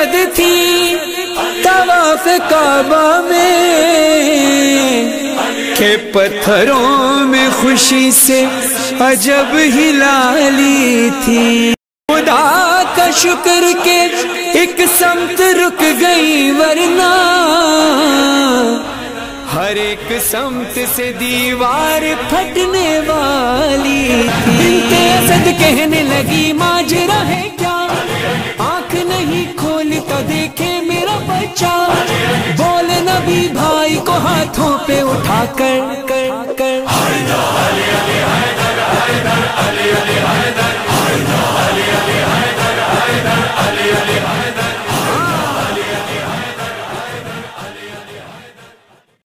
असद थी तवाफ काबा में, के पत्थरों में खुशी से अजब हिलाली थी। खुदा का शुक्र के एक समत रुक गई, वरना हर एक समत से दीवार फटने वाली थी। बिन्ते असद कहने लगी माजरा है क्या, आंख नहीं खोली तो देखे मेरा बच्चा। बोले नबी भाई को हाथों पे उठा कर